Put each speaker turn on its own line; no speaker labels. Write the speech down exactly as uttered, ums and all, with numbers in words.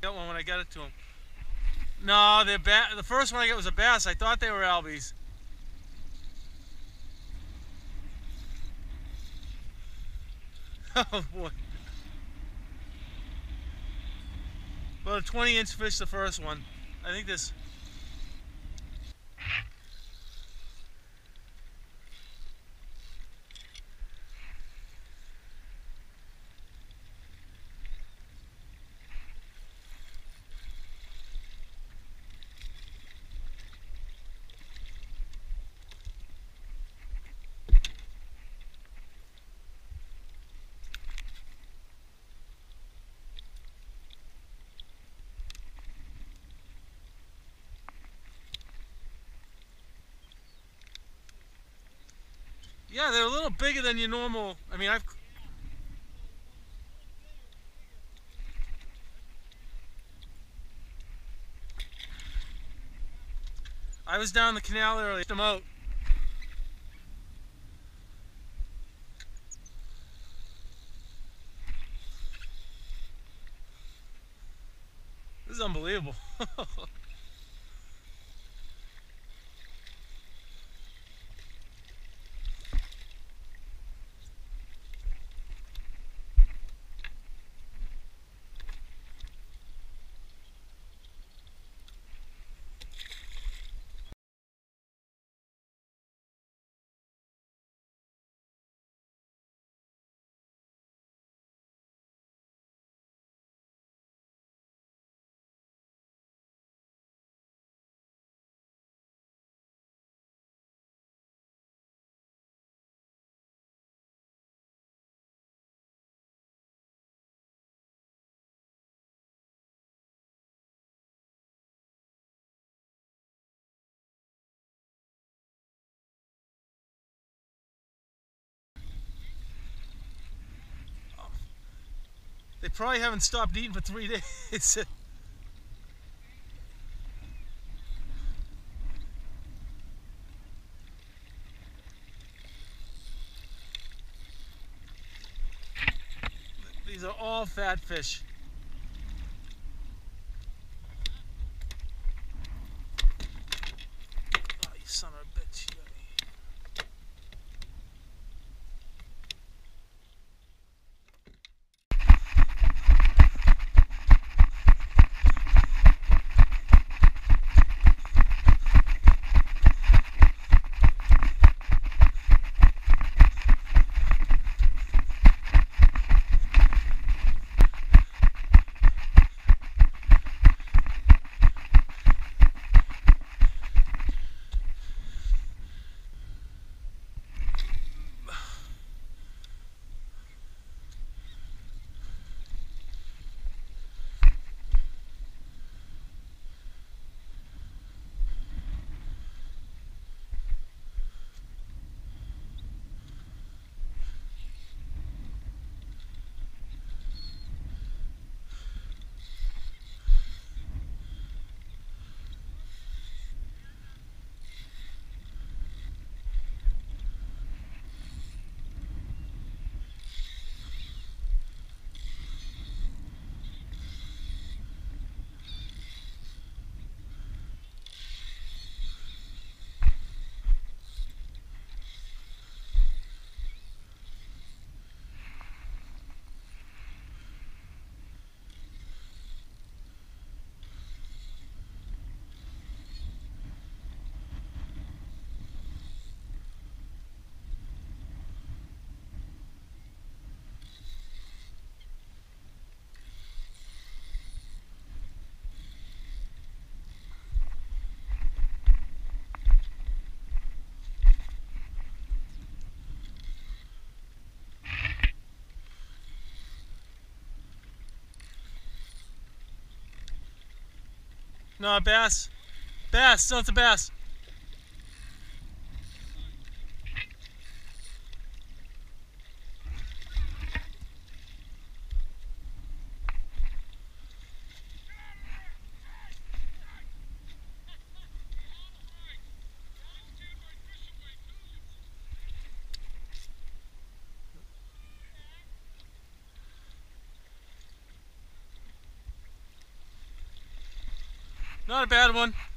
got one when I got it to him. No, the ba the first one I got was a bass. I thought they were albies. Oh boy. Well, a twenty inch fish, the first one. I think this. Yeah, they're a little bigger than your normal. I mean, I've. I was down the canal earlier. Them out. This is unbelievable. They probably haven't stopped eating for three days. This These are all fat fish. Oh, you son of a bitch. No, a bass. Bass. No, it's a bass. Not a bad one.